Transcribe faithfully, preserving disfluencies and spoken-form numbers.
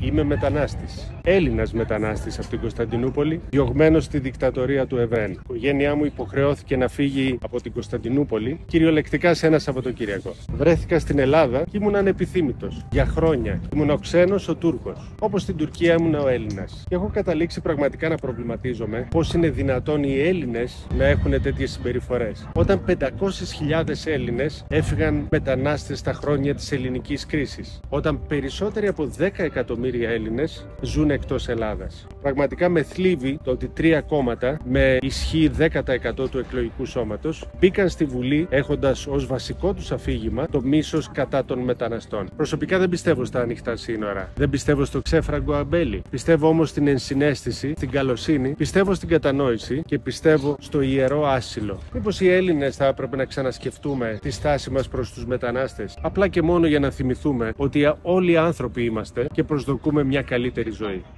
Είμαι μετανάστης. Έλληνας μετανάστης από την Κωνσταντινούπολη, διωγμένος στη δικτατορία του Ευρέν. Η οικογένειά μου υποχρεώθηκε να φύγει από την Κωνσταντινούπολη κυριολεκτικά σε ένα Σαββατοκύριακο. Βρέθηκα στην Ελλάδα και ήμουν ανεπιθύμητος. Για χρόνια ήμουν ο ξένος, ο Τούρκος. Όπως στην Τουρκία ήμουν ο Έλληνας. Και έχω καταλήξει πραγματικά να προβληματίζομαι πώς είναι δυνατόν οι Έλληνες να έχουν τέτοιες συμπεριφορές. Όταν πεντακόσιες χιλιάδες Έλληνες έφυγαν μετανάστες στα χρόνια της ελληνικής κρίσης. Όταν περισσότεροι από δέκα εκατομμύρια Έλληνες ζουν εκτός Ελλάδας. Πραγματικά με θλίβει το ότι τρία κόμματα με ισχύ δέκα τοις εκατό του εκλογικού σώματος μπήκαν στη Βουλή έχοντας ως βασικό τους αφήγημα το μίσος κατά των μεταναστών. Προσωπικά δεν πιστεύω στα ανοιχτά σύνορα. Δεν πιστεύω στο ξέφραγκο αμπέλι. Πιστεύω όμως στην ενσυναίσθηση, στην καλοσύνη, πιστεύω στην κατανόηση και πιστεύω στο ιερό άσυλο. Μήπως οι Έλληνες θα έπρεπε να ξανασκεφτούμε τη στάση μας προς τους μετανάστες, απλά και μόνο για να θυμηθούμε ότι όλοι άνθρωποι είμαστε και προσδοκούμε μια καλύτερη ζωή.